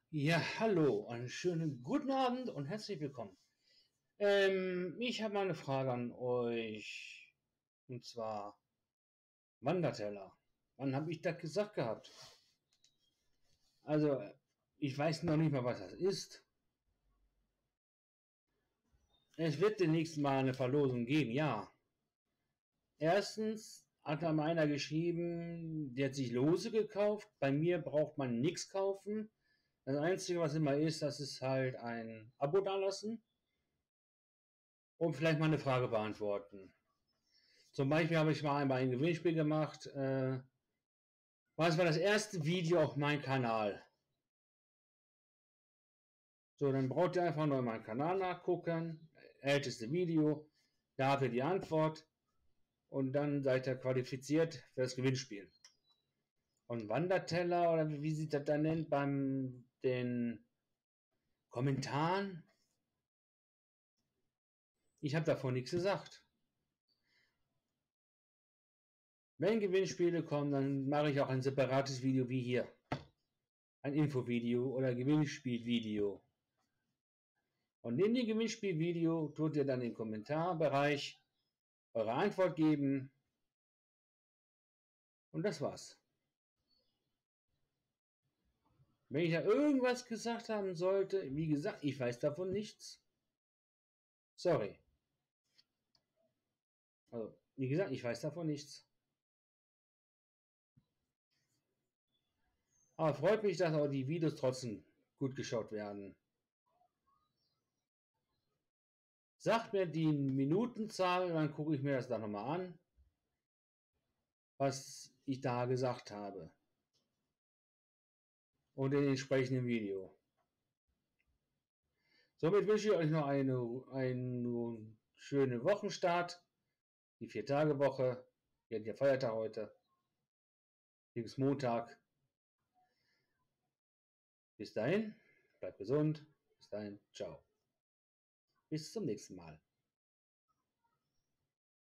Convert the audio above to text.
Ja, hallo, einen schönen guten Abend und herzlich willkommen. Ich habe mal eine Frage an euch. Und zwar Wanderteller. Wann habe ich das gesagt gehabt? Also, ich weiß noch nicht mal, was das ist. Es wird demnächst mal eine Verlosung geben, ja. Erstens hat da mal einer geschrieben, der hat sich Lose gekauft. Bei mir braucht man nichts kaufen. Das Einzige, was immer ist, das ist halt ein Abo dalassen und vielleicht mal eine Frage beantworten. Zum Beispiel habe ich mal einmal ein Gewinnspiel gemacht. Was war das erste Video auf meinem Kanal? So, dann braucht ihr einfach nur meinen Kanal nachgucken. Älteste Video. Da habt ihr die Antwort. Und dann seid ihr qualifiziert für das Gewinnspiel. Und Wanderteller oder wie sich das dann nennt beim den Kommentaren. Ich habe davon nichts gesagt. Wenn Gewinnspiele kommen, dann mache ich auch ein separates Video wie hier. Ein Infovideo oder Gewinnspielvideo. Und in dem Gewinnspielvideo tut ihr dann im Kommentarbereich eure Antwort geben. Und das war's. Wenn ich da irgendwas gesagt haben sollte, wie gesagt, ich weiß davon nichts. Sorry. Also, wie gesagt, ich weiß davon nichts. Aber freut mich, dass auch die Videos trotzdem gut geschaut werden. Sagt mir die Minutenzahl, dann gucke ich mir das dann nochmal an, was ich da gesagt habe. Und in entsprechenden Video. Somit wünsche ich euch noch einen schönen Wochenstart. Die 4-Tage-Woche. Wir hatten ja Feiertag heute. Bis Montag. Bis dahin, bleibt gesund. Bis dahin, ciao. Bis zum nächsten Mal.